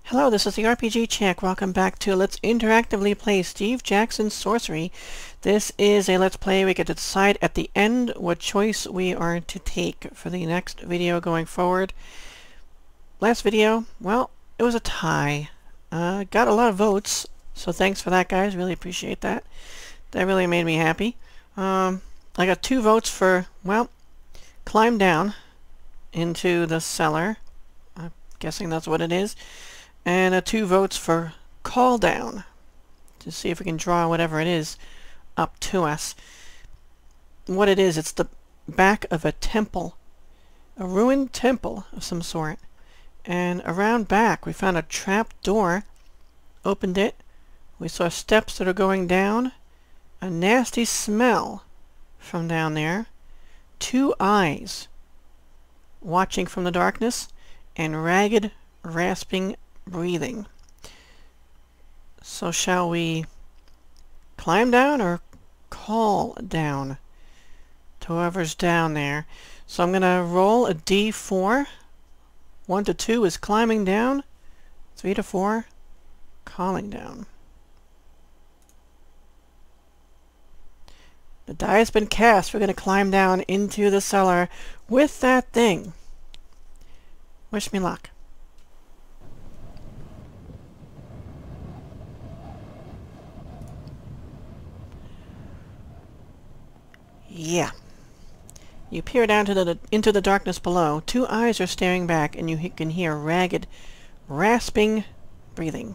Hello, this is the RPG Chick. Welcome back to Let's Interactively Play Steve Jackson's Sorcery. This is a Let's Play. We get to decide at the end what choice we are to take for the next video going forward. Last video, well, it was a tie. Got a lot of votes, so thanks for that, guys. Really appreciate that. That really made me happy. I got 2 votes for, well, climb down into the cellar. I'm guessing that's what it is. And 2 votes for call down, to see if we can draw whatever it is up to us. What it is, it's the back of a temple, a ruined temple of some sort. And around back we found a trap door, opened it, we saw steps that are going down, a nasty smell from down there, 2 eyes watching from the darkness, and ragged, rasping breathing. So shall we climb down or call down to whoever's down there? So I'm gonna roll a d4. 1 to 2 is climbing down. 3 to 4, calling down. The die has been cast. We're gonna climb down into the cellar with that thing. Wish me luck. Yeah. You peer down to into the darkness below. 2 eyes are staring back, and you can hear ragged, rasping breathing.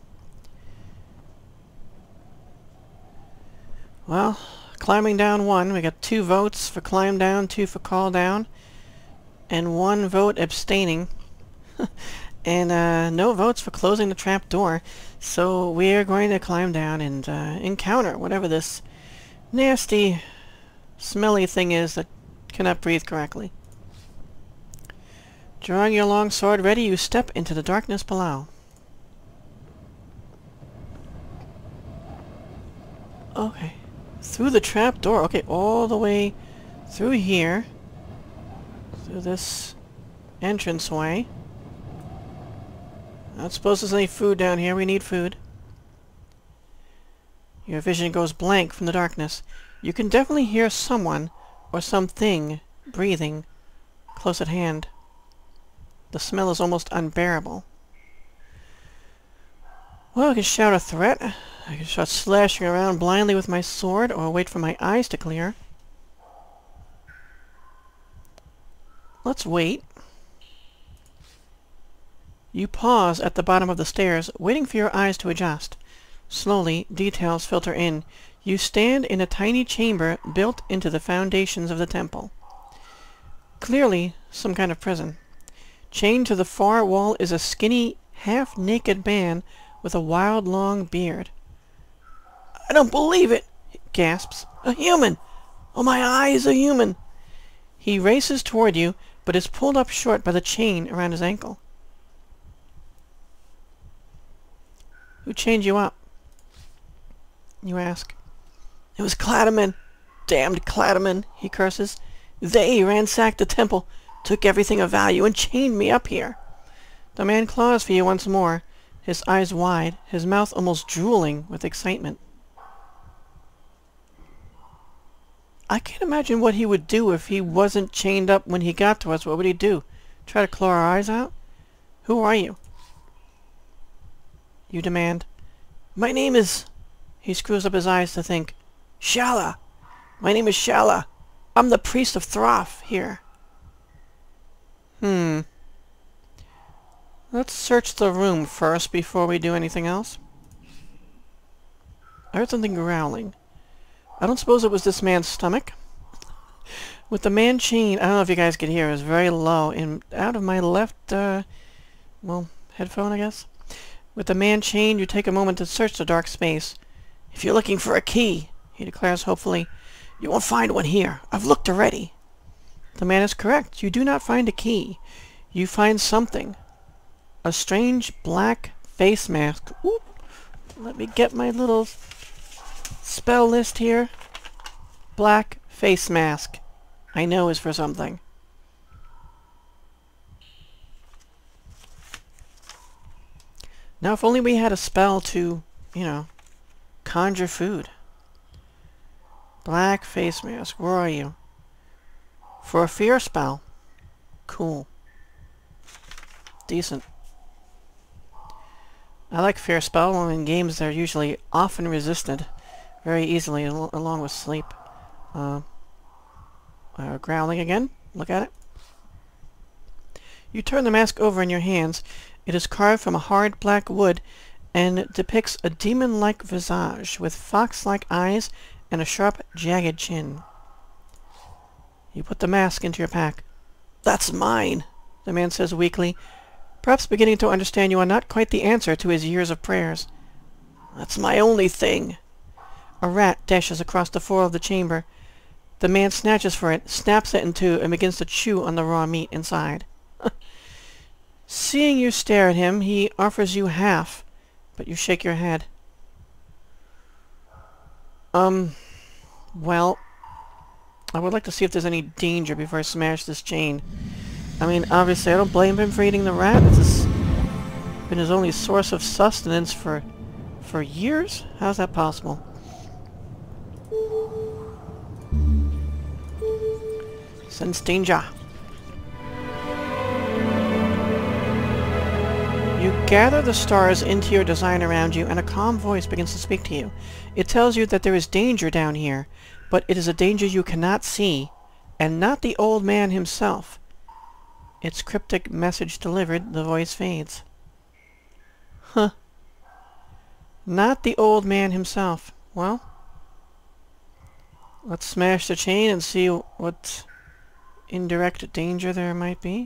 Well, climbing down 1. We got 2 votes for climb down, 2 for call down, and 1 vote abstaining. And no votes for closing the trap door. So we're going to climb down and encounter whatever this nasty, smelly thing is that cannot breathe correctly. Drawing your long sword ready, you step into the darkness below. Okay. Through the trap door. Okay, all the way through here. Through this entranceway. I don't suppose there's any food down here. We need food. Your vision goes blank from the darkness. You can definitely hear someone or something breathing close at hand. The smell is almost unbearable. Well, I can shout a threat. I can start slashing around blindly with my sword, or wait for my eyes to clear. Let's wait. You pause at the bottom of the stairs, waiting for your eyes to adjust. Slowly, details filter in. You stand in a tiny chamber built into the foundations of the temple. Clearly, some kind of prison. Chained to the far wall is a skinny, half-naked man with a wild, long beard. "I don't believe it!" he gasps. "A human! Oh, my eye is a human!" He races toward you, but is pulled up short by the chain around his ankle. "Who chained you up?" you ask. "It was Clatterman. Damned Clatterman," he curses. "They ransacked the temple, took everything of value, and chained me up here." The man claws for you once more, his eyes wide, his mouth almost drooling with excitement. I can't imagine what he would do if he wasn't chained up when he got to us. What would he do? Try to claw our eyes out? "Who are you?" you demand. "My name is..." He screws up his eyes to think. "Shala. My name is Shala. I'm the priest of Throff here." Let's search the room first before we do anything else. I heard something growling. I don't suppose it was this man's stomach. With the man chained, I don't know if you guys could hear, it was very low, and out of my left, well, headphone, I guess. With the man chained, you take a moment to search the dark space. "If you're looking for a key," he declares hopefully, "you won't find one here. I've looked already." The man is correct. You do not find a key. You find something. A strange black face mask. Oop. Let me get my little spell list here. Black face mask. I know is for something. Now if only we had a spell to, you know, conjure food. Black face mask, where are you? For a fear spell. Cool. Decent. I like fear spell. In games they're usually often resisted very easily along with sleep. Growling again. Look at it. You turn the mask over in your hands. It is carved from a hard black wood and depicts a demon-like visage with fox-like eyes and a sharp, jagged chin. You put the mask into your pack. "That's mine," the man says weakly, perhaps beginning to understand you are not quite the answer to his years of prayers. "That's my only thing." A rat dashes across the floor of the chamber. The man snatches for it, snaps it in two, and begins to chew on the raw meat inside. Seeing you stare at him, he offers you half, but you shake your head. Well, I would like to see if there's any danger before I smash this chain. I mean, obviously I don't blame him for eating the rat. It's been his only source of sustenance for years? How's that possible? Sense danger. You gather the stars into your design around you, and a calm voice begins to speak to you. It tells you that there is danger down here, but it is a danger you cannot see, and not the old man himself. Its cryptic message delivered, the voice fades. Huh. Not the old man himself. Well, let's smash the chain and see what indirect danger there might be.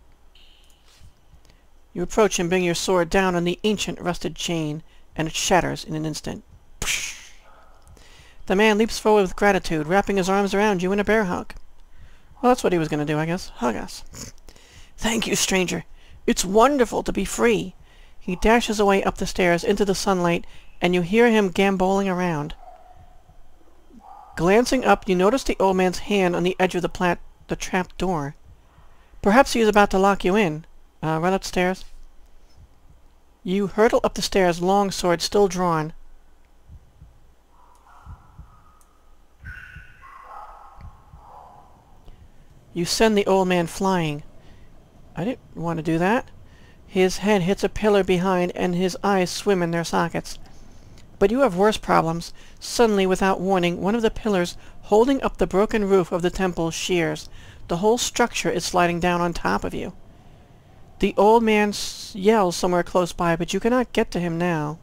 You approach and bring your sword down on the ancient rusted chain, and it shatters in an instant. Psh! The man leaps forward with gratitude, wrapping his arms around you in a bear hug. Well, that's what he was going to do, I guess. Hug us. "Thank you, stranger. It's wonderful to be free." He dashes away up the stairs into the sunlight, and you hear him gamboling around. Glancing up, you notice the old man's hand on the edge of the trap door. Perhaps he is about to lock you in. Run upstairs. You hurtle up the stairs, long sword still drawn. You send the old man flying. I didn't want to do that. His head hits a pillar behind, and his eyes swim in their sockets. But you have worse problems. Suddenly, without warning, one of the pillars holding up the broken roof of the temple shears. The whole structure is sliding down on top of you. The old man yells somewhere close by, but you cannot get to him now.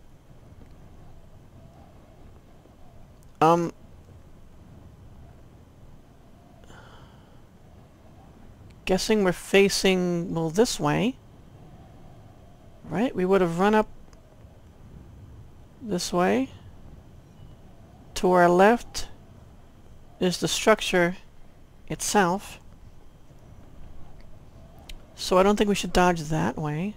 Guessing we're facing, well, this way. Right? We would have run up this way. To our left is the structure itself. So I don't think we should dodge that way.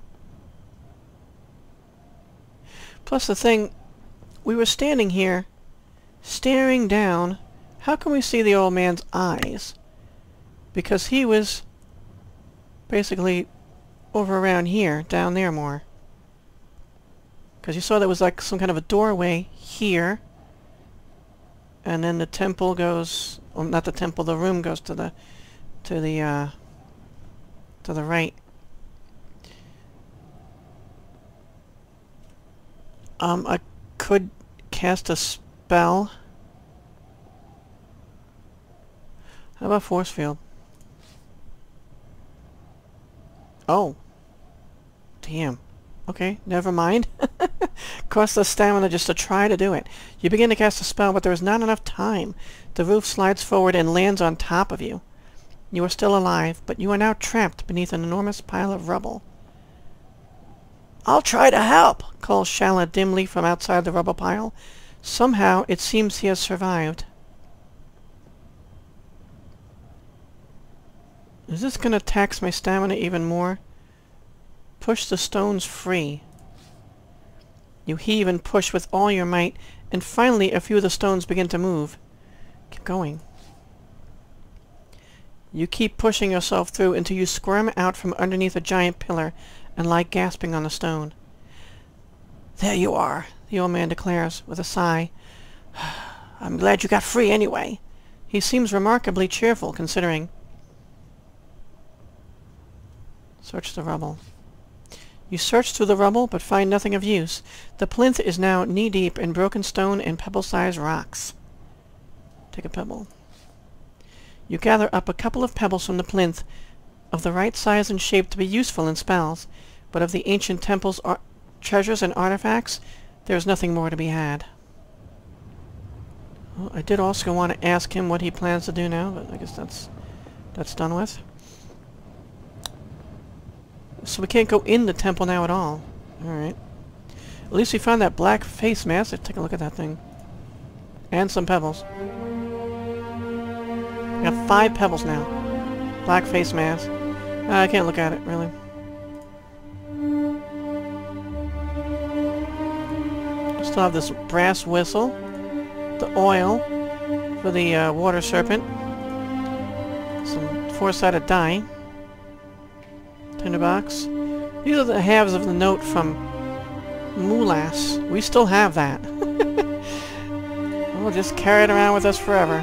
Plus the thing, we were standing here, staring down. How can we see the old man's eyes? Because he was basically over around here, down there more. Because you saw there was like some kind of a doorway here. And then the temple goes, well, not the temple, the room goes to the right. I could cast a spell. How about force field? Oh. Damn. Okay, never mind. Cost us stamina just to try to do it. You begin to cast a spell, but there is not enough time. The roof slides forward and lands on top of you. You are still alive, but you are now trapped beneath an enormous pile of rubble. "I'll try to help," calls Shala dimly from outside the rubble pile. Somehow, it seems he has survived. Is this going to tax my stamina even more? Push the stones free. You heave and push with all your might, and finally a few of the stones begin to move. Keep going. You keep pushing yourself through until you squirm out from underneath a giant pillar and lie gasping on the stone. There you are, the old man declares with a sigh. I'm glad you got free anyway. He seems remarkably cheerful, considering. Search the rubble. You search through the rubble, but find nothing of use. The plinth is now knee-deep in broken stone and pebble-sized rocks. Take a pebble. You gather up a couple of pebbles from the plinth, of the right size and shape to be useful in spells, but of the ancient temple's treasures and artifacts, there is nothing more to be had. Well, I did also want to ask him what he plans to do now, but I guess that's done with. So we can't go in the temple now at all. Alright. At least we found that black face mask. Let's take a look at that thing. And some pebbles. We got 5 pebbles now. Black face mask. I can't look at it, really. Still have this brass whistle. The oil for the water serpent. Some 4-sided die. Tinderbox. These are the halves of the note from Moulas. We still have that. We'll just carry it around with us forever.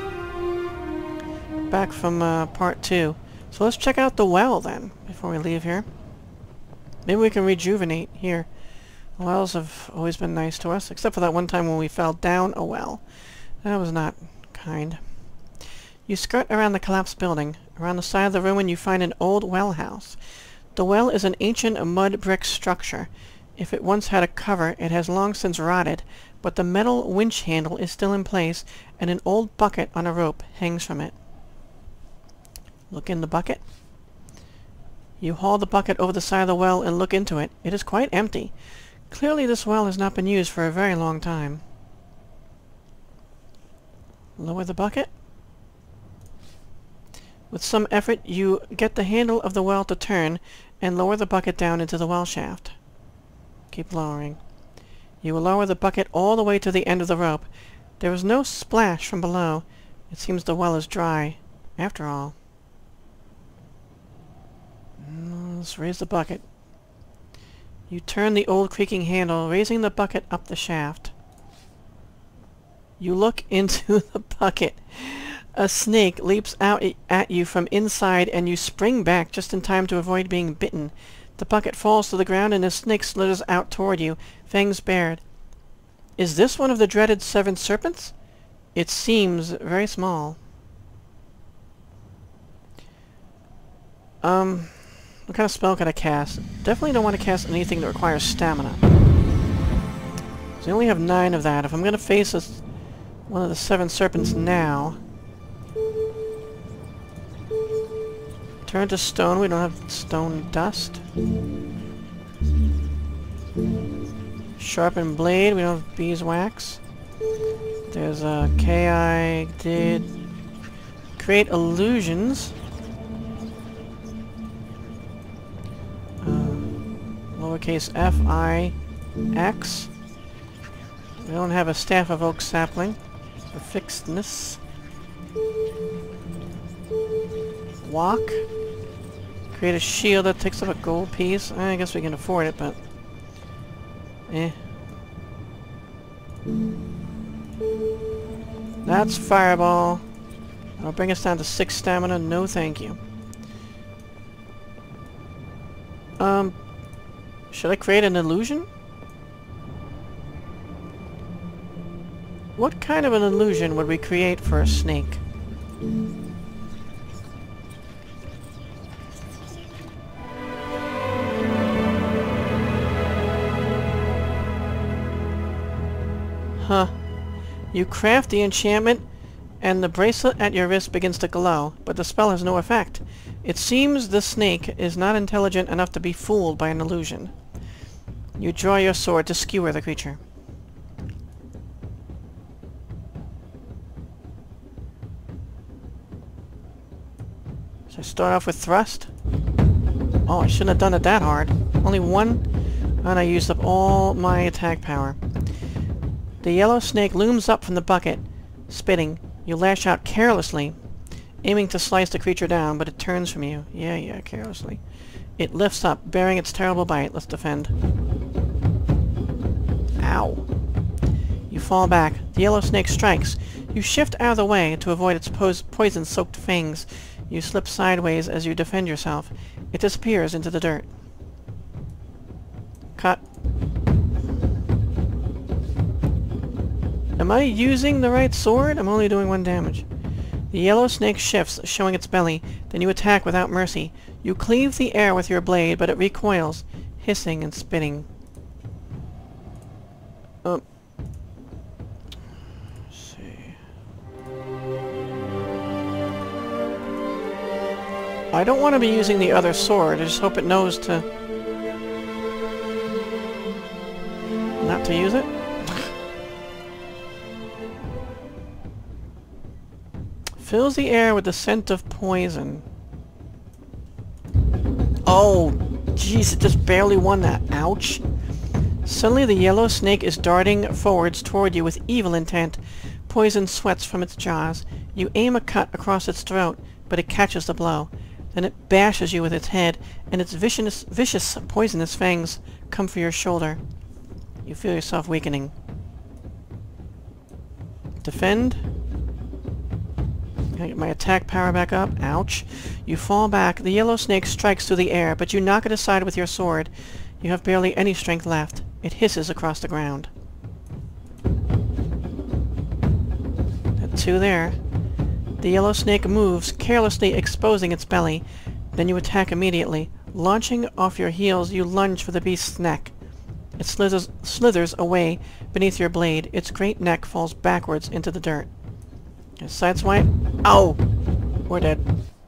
Back from part 2. So let's check out the well then, before we leave here. Maybe we can rejuvenate here. Wells have always been nice to us, except for that one time when we fell down a well. That was not kind. You skirt around the collapsed building. Around the side of the ruin you find an old well house. The well is an ancient mud brick structure. If it once had a cover, it has long since rotted, but the metal winch handle is still in place, and an old bucket on a rope hangs from it. Look in the bucket. You haul the bucket over the side of the well and look into it. It is quite empty. Clearly this well has not been used for a very long time. Lower the bucket. With some effort, you get the handle of the well to turn and lower the bucket down into the well shaft. Keep lowering. You will lower the bucket all the way to the end of the rope. There is no splash from below. It seems the well is dry, after all. Let's raise the bucket. You turn the old creaking handle, raising the bucket up the shaft. You look into the bucket. A snake leaps out at you from inside, and you spring back just in time to avoid being bitten. The bucket falls to the ground, and the snake slithers out toward you, fangs bared. Is this one of the dreaded Seven Serpents? It seems very small. What kind of spell could I cast? Definitely don't want to cast anything that requires stamina. So I only have 9 of that. If I'm going to face one of the Seven Serpents now... Turn to stone. We don't have stone dust. Sharpened blade. We don't have beeswax. There's a K.I. did... Create illusions. Lowercase f-i-x. We don't have a staff of oak sapling for fixedness. Walk. Create a shield that takes up a gold piece. I guess we can afford it, but... That's fireball. That'll bring us down to 6 stamina. No thank you. Should I create an illusion? What kind of an illusion would we create for a snake? Huh. You craft the enchantment, and the bracelet at your wrist begins to glow, but the spell has no effect. It seems the snake is not intelligent enough to be fooled by an illusion. You draw your sword to skewer the creature. Should I start off with thrust? Oh, I shouldn't have done it that hard. Only 1, and I used up all my attack power. The yellow snake looms up from the bucket, spitting. You lash out carelessly, aiming to slice the creature down, but it turns from you. Yeah, carelessly. It lifts up, bearing its terrible bite. Let's defend. Ow. You fall back. The yellow snake strikes. You shift out of the way to avoid its poison-soaked fangs. You slip sideways as you defend yourself. It disappears into the dirt. Cut. Am I using the right sword? I'm only doing 1 damage. The yellow snake shifts, showing its belly. Then you attack without mercy. You cleave the air with your blade, but it recoils, hissing and spitting. Let's see. I don't want to be using the other sword. I just hope it knows to... not to use it. Fills the air with the scent of poison. Oh, jeez, it just barely won that. Ouch. Suddenly the yellow snake is darting forwards toward you with evil intent. Poison sweats from its jaws. You aim a cut across its throat, but it catches the blow. Then it bashes you with its head, and its vicious, poisonous fangs come for your shoulder. You feel yourself weakening. Defend. Can I get my attack power back up? Ouch. You fall back. The yellow snake strikes through the air, but you knock it aside with your sword. You have barely any strength left. It hisses across the ground. That 2 there. The yellow snake moves, carelessly exposing its belly. Then you attack immediately. Launching off your heels, you lunge for the beast's neck. It slithers away beneath your blade. Its great neck falls backwards into the dirt. Sideswipe. Ow! We're dead.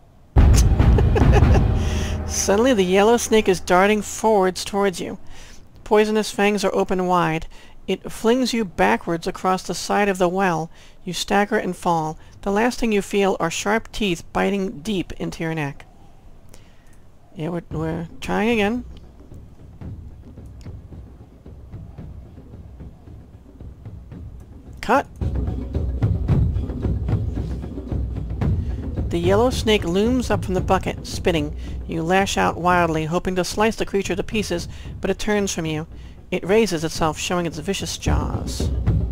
Suddenly the yellow snake is darting forwards towards you. Poisonous fangs are open wide. It flings you backwards across the side of the well. You stagger and fall. The last thing you feel are sharp teeth biting deep into your neck. Yeah, we're trying again. Cut! The yellow snake looms up from the bucket, spitting. You lash out wildly, hoping to slice the creature to pieces, but it turns from you. It raises itself, showing its vicious jaws.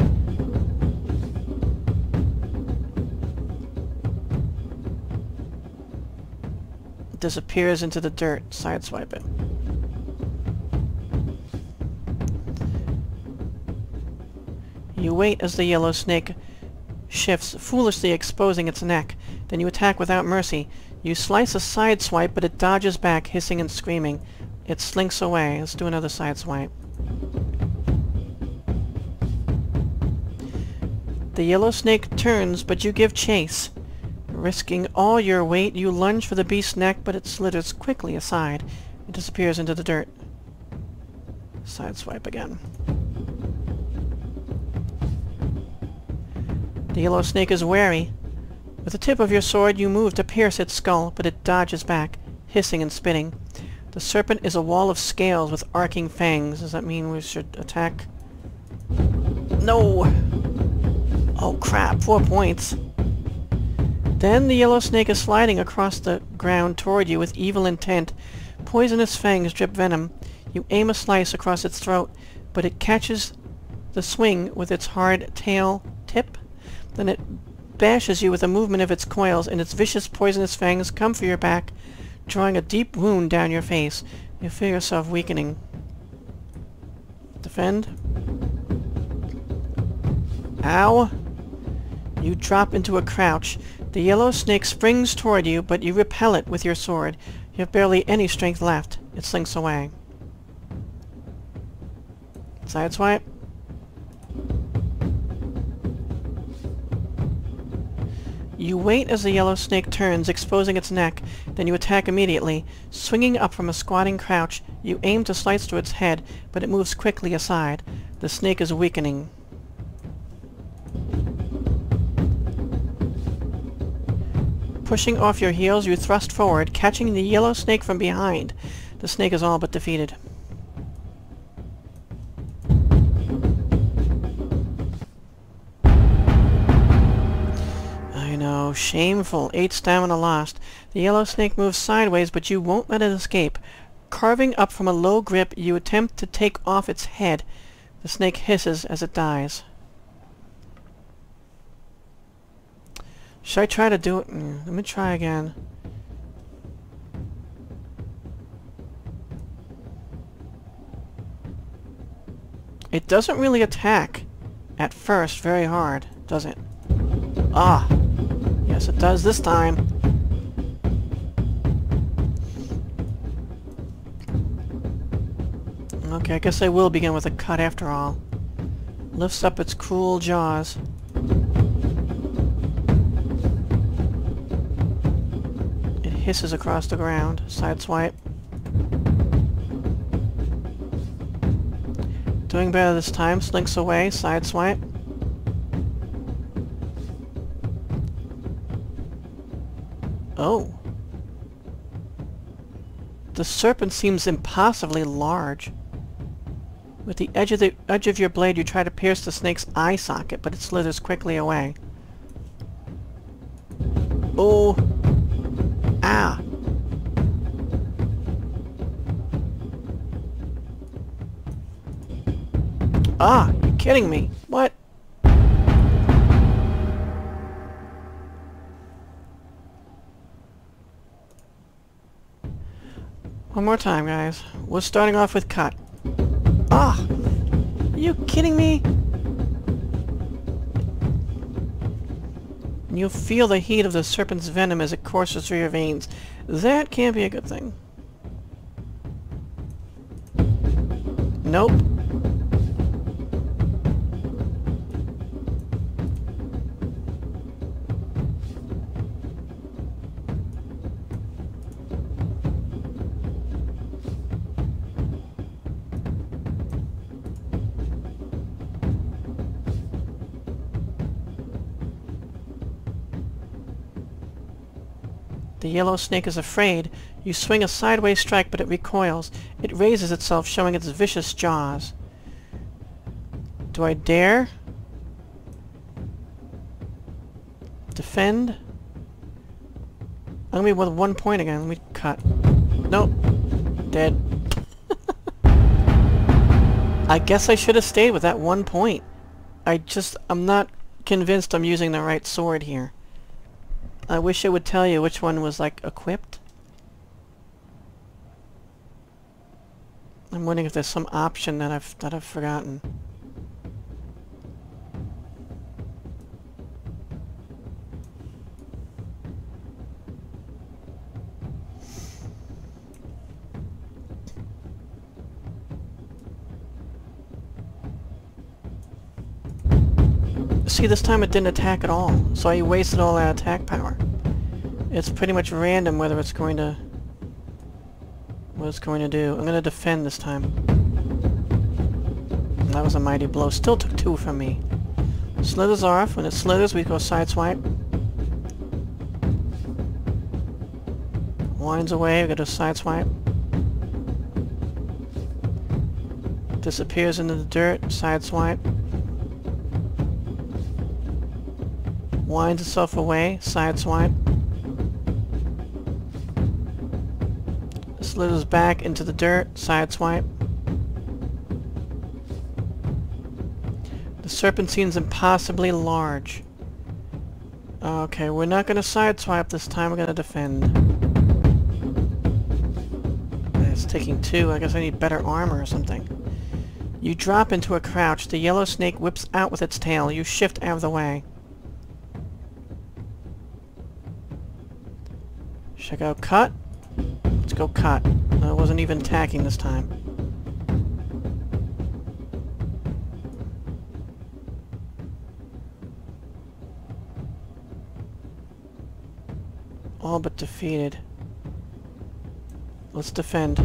It disappears into the dirt. Sideswipe it. You wait as the yellow snake shifts, foolishly exposing its neck. Then you attack without mercy. You slice a side swipe, but it dodges back, hissing and screaming. It slinks away. Let's do another side swipe. The yellow snake turns, but you give chase. Risking all your weight, you lunge for the beast's neck, but it slithers quickly aside. It disappears into the dirt. Side swipe again. The yellow snake is wary. With the tip of your sword, you move to pierce its skull, but it dodges back, hissing and spitting. The serpent is a wall of scales with arcing fangs. Does that mean we should attack? No! Oh crap, 4 points. Then the yellow snake is sliding across the ground toward you with evil intent. Poisonous fangs drip venom. You aim a slice across its throat, but it catches the swing with its hard tail tip. Then it bashes you with a movement of its coils, and its vicious poisonous fangs come for your back, drawing a deep wound down your face. You feel yourself weakening. Defend. Ow! You drop into a crouch. The yellow snake springs toward you, but you repel it with your sword. You have barely any strength left. It slinks away. Sideswipe. You wait as the yellow snake turns, exposing its neck. Then you attack immediately. Swinging up from a squatting crouch, you aim to slice through its head, but it moves quickly aside. The snake is weakening. Pushing off your heels, you thrust forward, catching the yellow snake from behind. The snake is all but defeated. I know, shameful. 8 stamina lost. The yellow snake moves sideways, but you won't let it escape. Carving up from a low grip, you attempt to take off its head. The snake hisses as it dies. Should I try to do it? Let me try again. It doesn't really attack at first very hard, does it? Ah! Yes, it does this time. Okay, I guess I will begin with a cut after all. Lifts up its cruel jaws. It hisses across the ground. Sideswipe. Doing better this time. Slinks away. Sideswipe. Oh. The serpent seems impossibly large. With the edge of your blade, you try to pierce the snake's eye socket, but it slithers quickly away. Oh! Ah! Ah! You're kidding me! What? One more time, guys. We're starting off with cut. Ah! Are you kidding me? You'll feel the heat of the serpent's venom as it courses through your veins. That can't be a good thing. Nope. The yellow snake is afraid. You swing a sideways strike, but it recoils. It raises itself, showing its vicious jaws. Do I dare? Defend? I'm gonna be with 1 point again. Let me cut. Nope. Dead. I guess I should have stayed with that 1 point. I'm not convinced I'm using the right sword here. I wish it would tell you which one was, like, equipped. I'm wondering if there's some option that I've forgotten. See, this time it didn't attack at all, so I wasted all that attack power. It's pretty much random whether it's going to... what it's going to do. I'm going to defend this time. That was a mighty blow. Still took 2 from me. Slithers off. When it slithers, we go sideswipe. Winds away, we go to sideswipe. Disappears into the dirt, sideswipe. Winds itself away, sideswipe. Slithers back into the dirt, sideswipe. The serpent seems impossibly large. Okay, we're not going to sideswipe this time, we're going to defend. It's taking 2, I guess I need better armor or something. You drop into a crouch, the yellow snake whips out with its tail, you shift out of the way. Should I go cut? Let's go cut. I wasn't even attacking this time. All but defeated. Let's defend.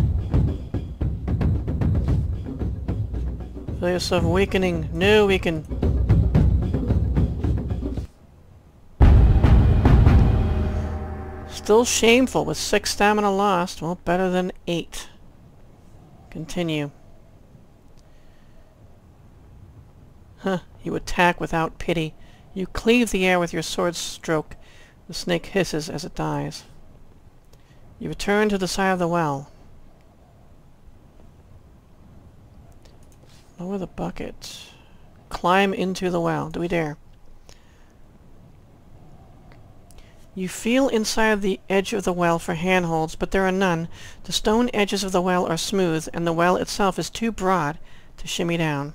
Feel yourself weakening. No, we can... Still shameful with 6 stamina lost. Well, better than 8. Continue. Huh. You attack without pity. You cleave the air with your sword stroke. The snake hisses as it dies. You return to the side of the well. Lower the bucket. Climb into the well. Do we dare? You feel inside the edge of the well for handholds, but there are none. The stone edges of the well are smooth, and the well itself is too broad to shimmy down.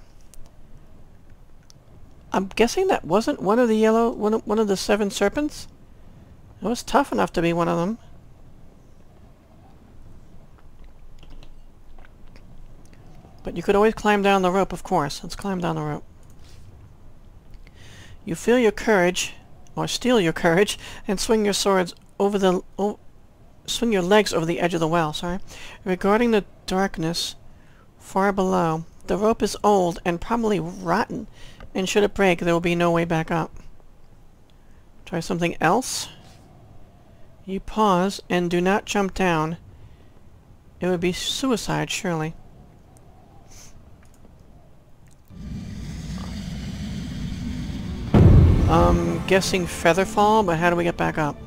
I'm guessing that wasn't one of the one of the Seven Serpents? It was tough enough to be one of them. But you could always climb down the rope, of course. Let's climb down the rope. You feel your courage, or steal your courage, and swing your swords over the... swing your legs over the edge of the well, sorry. Regarding the darkness far below, the rope is old and probably rotten, and should it break, there will be no way back up. Try something else. You pause and do not jump down. It would be suicide, surely. Guessing feather fall, but how do we get back up?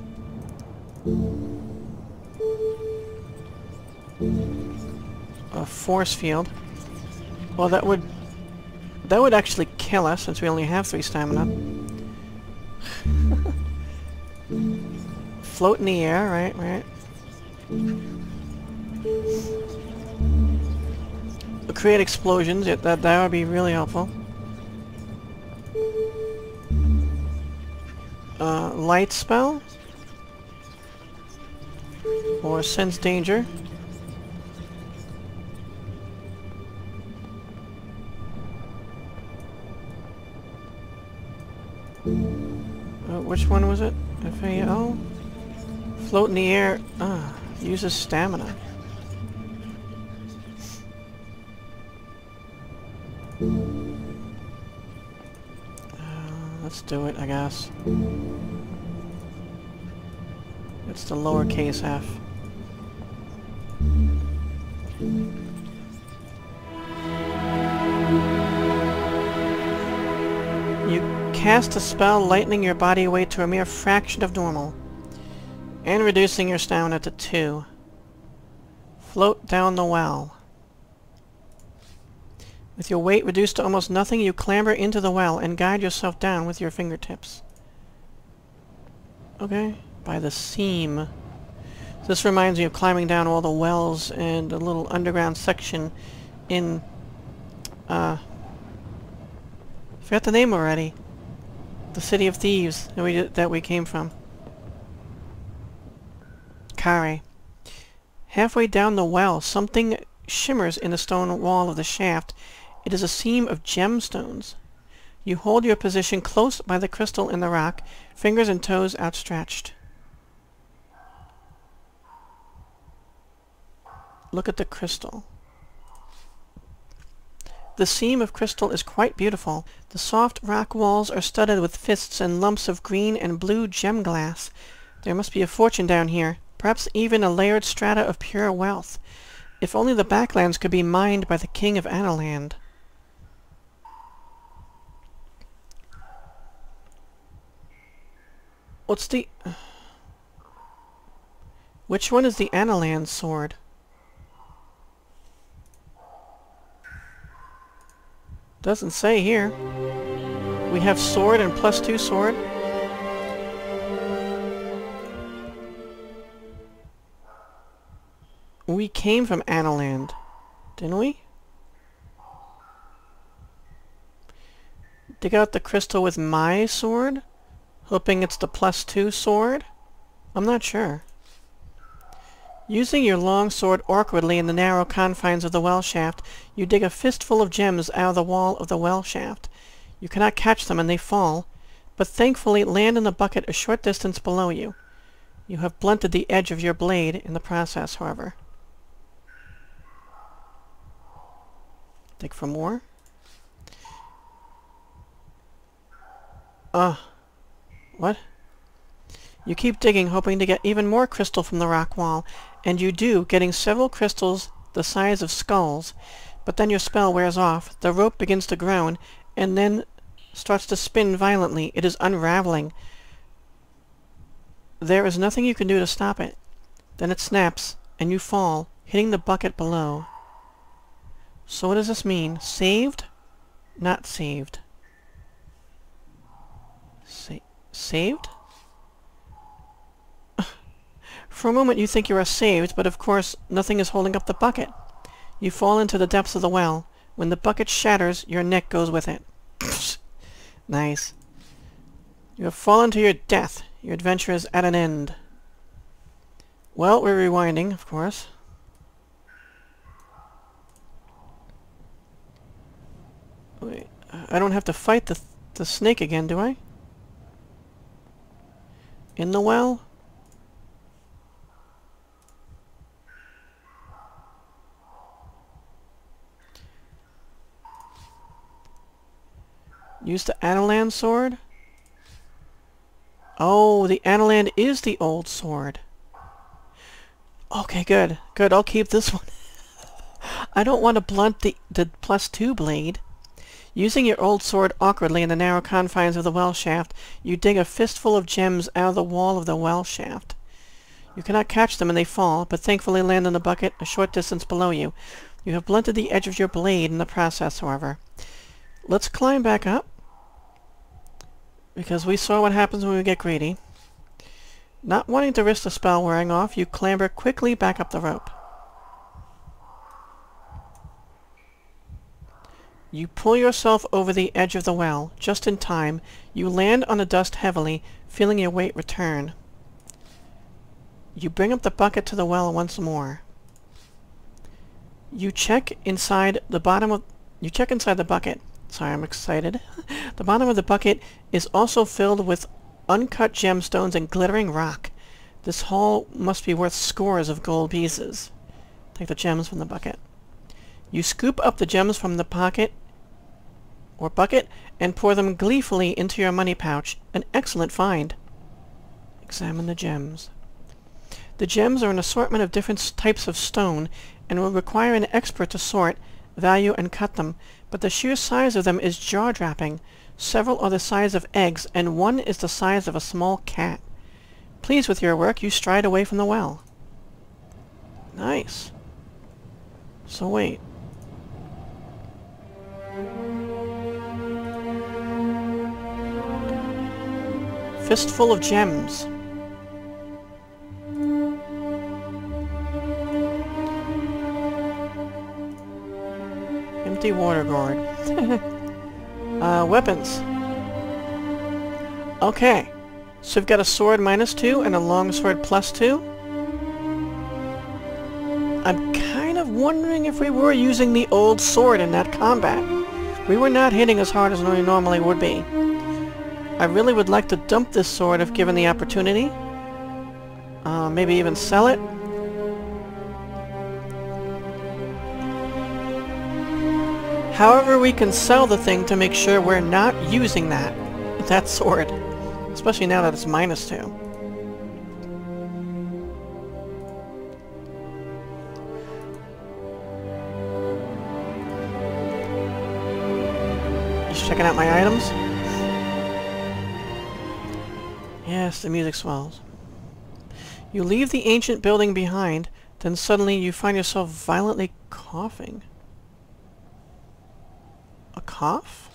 A force field. Well, that would actually kill us, since we only have 3 stamina. Float in the air, right. Create explosions, that would be really helpful. Light spell? Or sense danger? Which one was it? FAO? Float in the air. Uses stamina. Let's do it, I guess. It's the lowercase f. You cast a spell lightening your body weight to a mere fraction of normal, and reducing your stamina to 2. Float down the well. With your weight reduced to almost nothing, you clamber into the well and guide yourself down with your fingertips. Okay, by the seam. This reminds me of climbing down all the wells and a little underground section in, forgot the name already. The City of Thieves that we came from. Kare. Halfway down the well, something shimmers in the stone wall of the shaft. It is a seam of gemstones. You hold your position close by the crystal in the rock, fingers and toes outstretched. Look at the crystal. The seam of crystal is quite beautiful. The soft rock walls are studded with fists and lumps of green and blue gem glass. There must be a fortune down here, perhaps even a layered strata of pure wealth. If only the backlands could be mined by the king of Analand. What's the... Which one is the Analand sword? Doesn't say here. We have sword and +2 sword. We came from Analand, didn't we? Dig out the crystal with my sword? Hoping it's the +2 sword? I'm not sure. Using your long sword awkwardly in the narrow confines of the well shaft, you dig a fistful of gems out of the wall of the well shaft. You cannot catch them and they fall, but thankfully land in the bucket a short distance below you. You have blunted the edge of your blade in the process, however. Dig for more. What? You keep digging, hoping to get even more crystal from the rock wall, and you do, getting several crystals the size of skulls, but then your spell wears off, the rope begins to groan, and then starts to spin violently. It is unraveling. There is nothing you can do to stop it. Then it snaps, and you fall, hitting the bucket below. So what does this mean? Saved? Not saved. Saved? For a moment you think you are saved, but of course nothing is holding up the bucket. You fall into the depths of the well. When the bucket shatters, your neck goes with it. Nice. You have fallen to your death. Your adventure is at an end. Well, we're rewinding, of course. Wait, I don't have to fight the snake again, do I? In the well? Use the Analand sword? Oh, the Analand is the old sword. Okay, good. Good, I'll keep this one. I don't want to blunt the +2 blade. Using your old sword awkwardly in the narrow confines of the well shaft, you dig a fistful of gems out of the wall of the well shaft. You cannot catch them and they fall, but thankfully land in the bucket a short distance below you. You have blunted the edge of your blade in the process, however. Let's climb back up, because we saw what happens when we get greedy. Not wanting to risk the spell wearing off, you clamber quickly back up the rope. You pull yourself over the edge of the well. Just in time, you land on the dust heavily, feeling your weight return. You bring up the bucket to the well once more. You check inside the bucket. Sorry, I'm excited. The bottom of the bucket is also filled with uncut gemstones and glittering rock. This haul must be worth scores of gold pieces. Take the gems from the bucket. You scoop up the gems from the bucket and pour them gleefully into your money pouch. An excellent find. Examine the gems. The gems are an assortment of different types of stone and will require an expert to sort, value, and cut them, but the sheer size of them is jaw-dropping. Several are the size of eggs, and one is the size of a small cat. Pleased with your work, you stride away from the well. Nice. So wait. Fistful of gems. Empty water gourd. Weapons. Okay. So we've got a sword -2 and a long sword +2. I'm kind of wondering if we were using the old sword in that combat. We were not hitting as hard as we normally would be. I really would like to dump this sword if given the opportunity. Maybe even sell it. However, we can sell the thing to make sure we're not using that sword. Especially now that it's -2. Just checking out my items. Yes, the music swells. You leave the ancient building behind, then suddenly you find yourself violently coughing. A cough?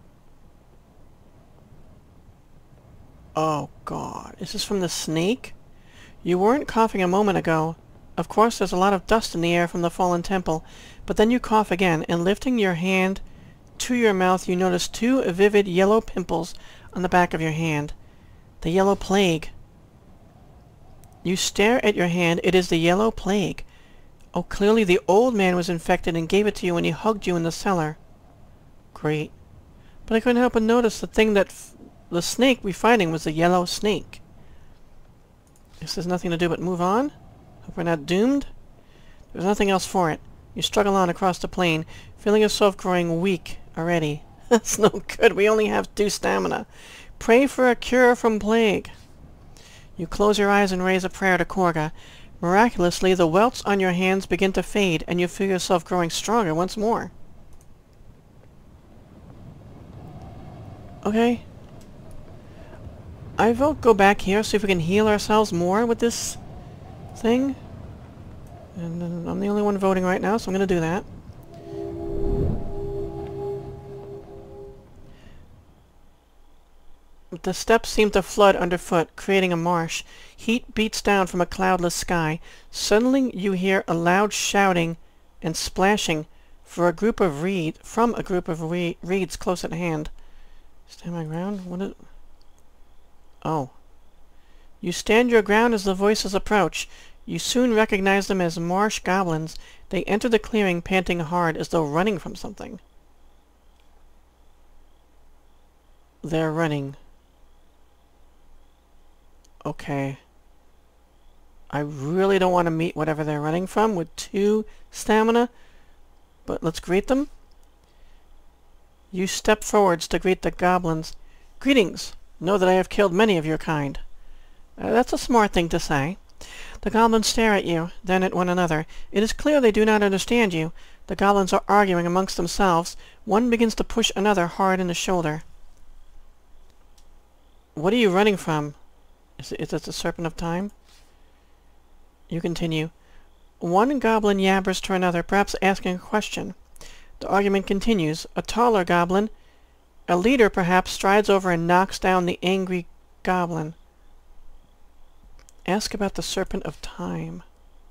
Oh god, is this from the snake? You weren't coughing a moment ago. Of course there's a lot of dust in the air from the fallen temple, but then you cough again, and lifting your hand to your mouth you notice 2 vivid yellow pimples on the back of your hand. The yellow plague. You stare at your hand. It is the yellow plague. Oh, clearly the old man was infected and gave it to you when he hugged you in the cellar. Great. But I couldn't help but notice the thing that the snake we're fighting was the yellow snake. This has nothing to do but move on. Hope we're not doomed. There's nothing else for it. You struggle on across the plain, feeling yourself growing weak already. That's no good. We only have 2 stamina. Pray for a cure from plague. You close your eyes and raise a prayer to Korga. Miraculously, the welts on your hands begin to fade, and you feel yourself growing stronger once more. Okay. I vote go back here, see if we can heal ourselves more with this thing. And I'm the only one voting right now, so I'm going to do that. The steps seem to flood underfoot, creating a marsh. Heat beats down from a cloudless sky. Suddenly you hear a loud shouting and splashing from a group of reeds close at hand. Stand my ground? What is... Oh. You stand your ground as the voices approach. You soon recognize them as marsh goblins. They enter the clearing panting hard as though running from something. They're running. Okay. I really don't want to meet whatever they're running from with 2 stamina, but let's greet them. You step forwards to greet the goblins. Greetings! Know that I have killed many of your kind. That's a smart thing to say. The goblins stare at you, then at one another. It is clear they do not understand you. The goblins are arguing amongst themselves. One begins to push another hard in the shoulder. What are you running from? Is it the Serpent of Time? You continue. One goblin yabbers to another, perhaps asking a question. The argument continues. A taller goblin, a leader perhaps, strides over and knocks down the angry goblin. Ask about the Serpent of Time.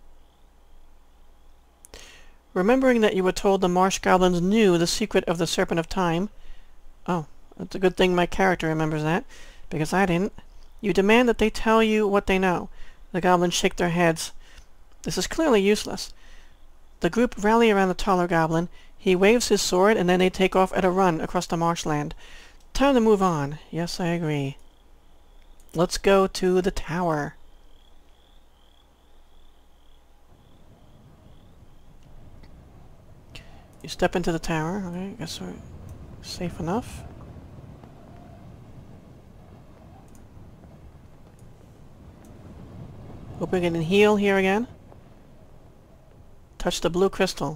Remembering that you were told the marsh goblins knew the secret of the Serpent of Time. Oh, that's a good thing my character remembers that, because I didn't. You demand that they tell you what they know. The goblins shake their heads. This is clearly useless. The group rally around the taller goblin. He waves his sword, and then they take off at a run across the marshland. Time to move on. Yes, I agree. Let's go to the tower. You step into the tower. Okay, I guess we're safe enough. Hope we can heal here again. Touch the blue crystal.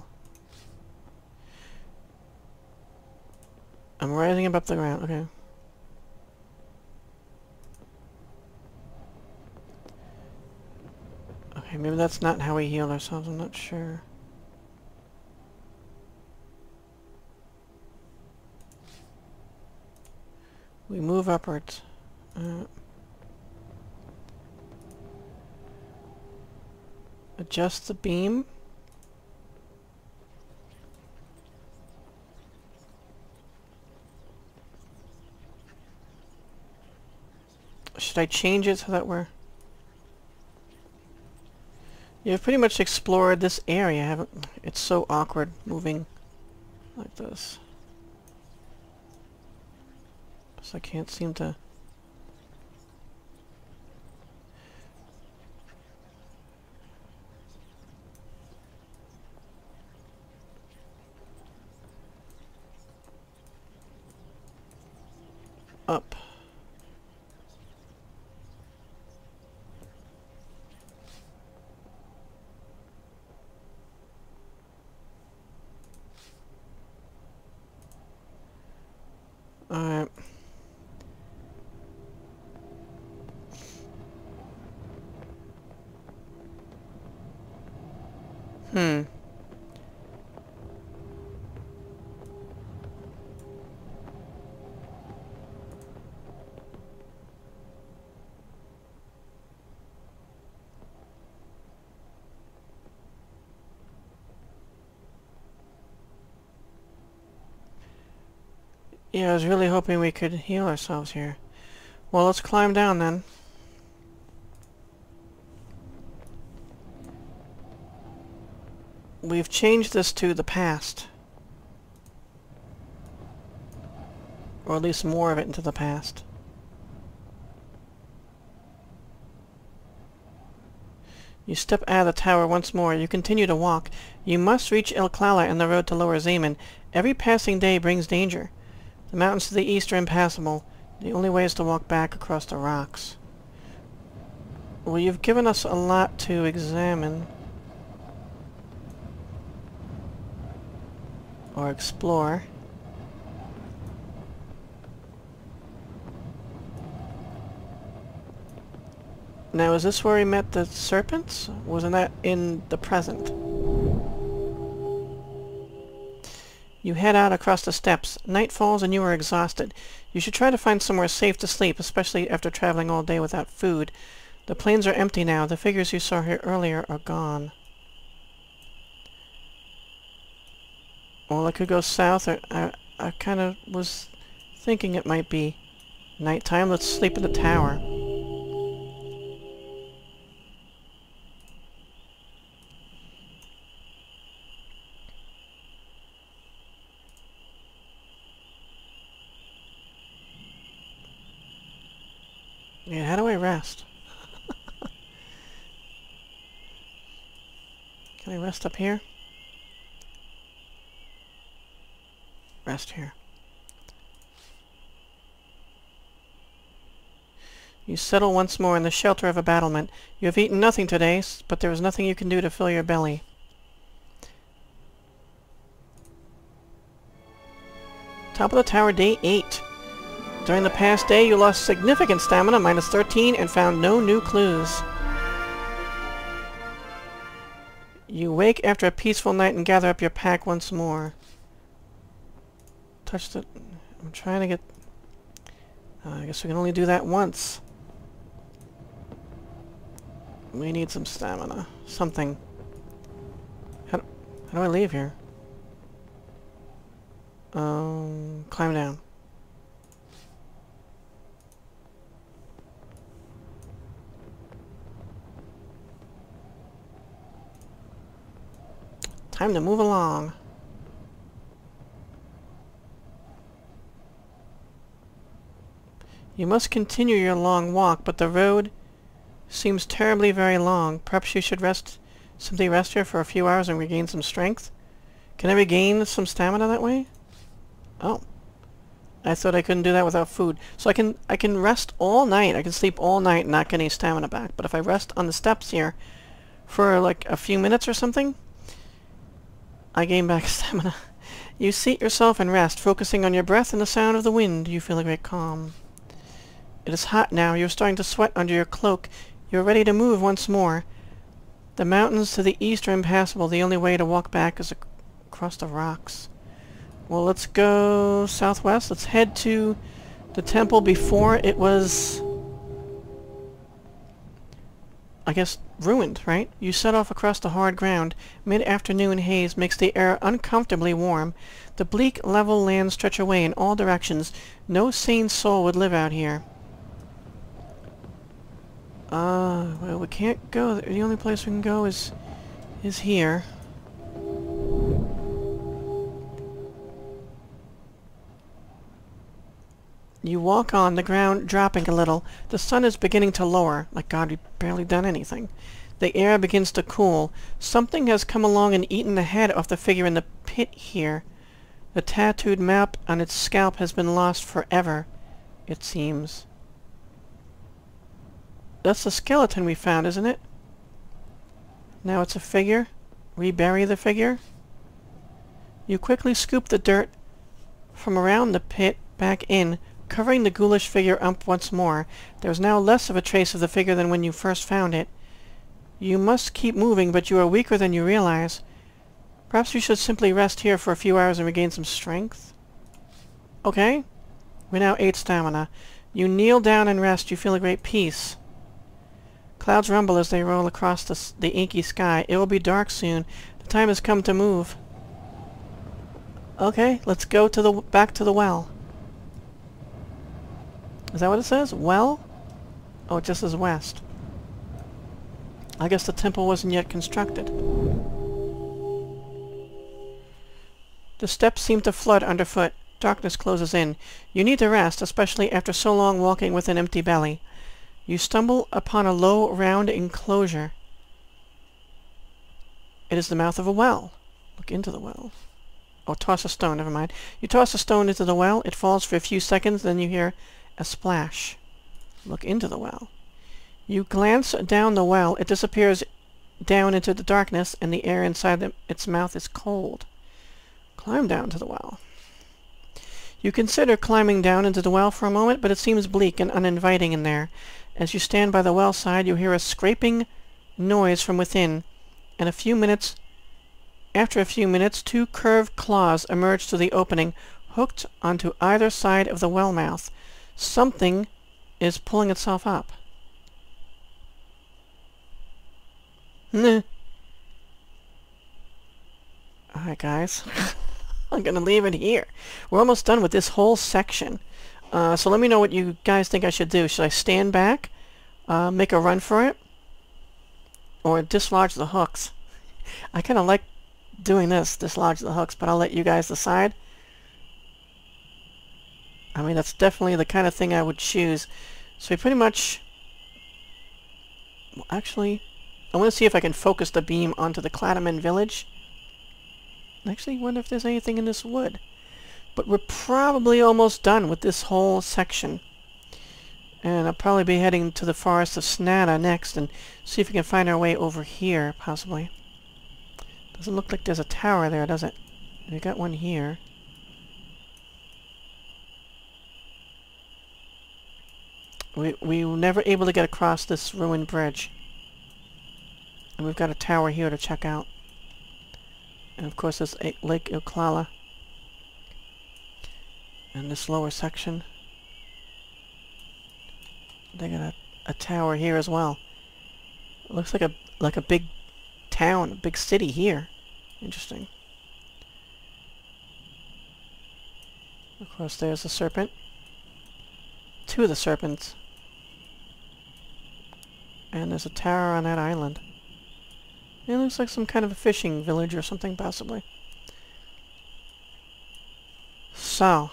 I'm rising above the ground. Okay. Okay, maybe that's not how we heal ourselves. I'm not sure. We move upwards. Adjust the beam. Should I change it so that we're... You've pretty much explored this area, haven't... It's so awkward moving like this. So I can't seem to... Up. Alright. Yeah, I was really hoping we could heal ourselves here. Well, let's climb down then. We've changed this to the past. Or at least more of it into the past. You step out of the tower once more. You continue to walk. You must reach El Klala and the road to Lower Zeman. Every passing day brings danger. The mountains to the east are impassable. The only way is to walk back across the rocks. Well, you've given us a lot to examine. Or explore. Now, is this where we met the serpents? Wasn't that in the present? You head out across the steppes. Night falls and you are exhausted. You should try to find somewhere safe to sleep, especially after traveling all day without food. The plains are empty now. The figures you saw here earlier are gone. Well, I could go south, or I kind of was thinking it might be nighttime. Let's sleep in the tower. Yeah, how do I rest? Can I rest up here? Rest here. You settle once more in the shelter of a battlement. You have eaten nothing today, but there is nothing you can do to fill your belly. Top of the tower, day 8. During the past day, you lost significant stamina, -13, and found no new clues. You wake after a peaceful night and gather up your pack once more. Touch the... I'm trying to get... I guess we can only do that once. We need some stamina. Something. How do I leave here? Climb down. Time to move along. You must continue your long walk, but the road seems terribly very long. Perhaps you should simply rest here for a few hours and regain some strength. Can I regain some stamina that way? Oh. I thought I couldn't do that without food. So I can rest all night. I can sleep all night and not get any stamina back. But if I rest on the steps here for like a few minutes or something, I gain back stamina. You seat yourself and rest, focusing on your breath and the sound of the wind. You feel a great calm. It is hot now. You're starting to sweat under your cloak. You're ready to move once more. The mountains to the east are impassable. The only way to walk back is across the rocks. Well, let's go southwest. Let's head to the temple before it was, I guess, ruined, right? You set off across the hard ground. Mid-afternoon haze makes the air uncomfortably warm. The bleak, level lands stretch away in all directions. No sane soul would live out here. Well, we can't go. The only place we can go is here. You walk on, the ground dropping a little. The sun is beginning to lower. Like God, we've barely done anything. The air begins to cool. Something has come along and eaten the head off the figure in the pit here. The tattooed map on its scalp has been lost forever, it seems. That's the skeleton we found, isn't it? Now it's a figure. Rebury the figure. You quickly scoop the dirt from around the pit back in, covering the ghoulish figure up once more. There is now less of a trace of the figure than when you first found it. You must keep moving, but you are weaker than you realize. Perhaps you should simply rest here for a few hours and regain some strength. Okay. We now 8 stamina. You kneel down and rest. You feel a great peace. Clouds rumble as they roll across the inky sky. It will be dark soon. The time has come to move. Okay, let's go to back to the well. Is that what it says? Well? Oh, it just says west. I guess the temple wasn't yet constructed. The steps seem to flood underfoot. Darkness closes in. You need to rest, especially after so long walking with an empty belly. You stumble upon a low, round enclosure. It is the mouth of a well. Look into the well. Oh, toss a stone, never mind. You toss a stone into the well. It falls for a few seconds, then you hear a splash. Look into the well. You glance down the well. It disappears down into the darkness, and the air inside its mouth is cold. Climb down to the well. You consider climbing down into the well for a moment, but it seems bleak and uninviting in there. As you stand by the well side, you hear a scraping noise from within. In a few minutes, After a few minutes, 2 curved claws emerged through the opening, hooked onto either side of the well mouth. Something is pulling itself up. Alright, guys. I'm gonna leave it here. We're almost done with this whole section. So let me know what you guys think I should do. Should I stand back, make a run for it, or dislodge the hooks? I kind of like doing this, dislodge the hooks, but I'll let you guys decide. I mean, that's definitely the kind of thing I would choose. So we pretty much... Well, actually, I want to see if I can focus the beam onto the Cladaman village. Actually, wonder if there's anything in this wood. But we're probably almost done with this whole section. And I'll probably be heading to the forest of Snata next and see if we can find our way over here, possibly. Doesn't look like there's a tower there, does it? We got one here. We were never able to get across this ruined bridge. And we've got a tower here to check out. And of course there's Lake Ilklala. And this lower section. They got a tower here as well. It looks like a big town, a big city here. Interesting. Of course there's a serpent. 2 of the serpents. And there's a tower on that island. It looks like some kind of a fishing village or something, possibly. So,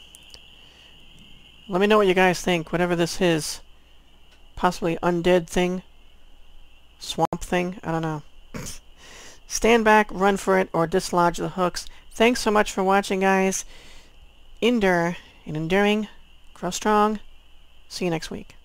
let me know what you guys think, whatever this is. Possibly undead thing. Swamp thing, I don't know. Stand back, run for it, or dislodge the hooks. Thanks so much for watching, guys. Endure and enduring. Grow strong. See you next week.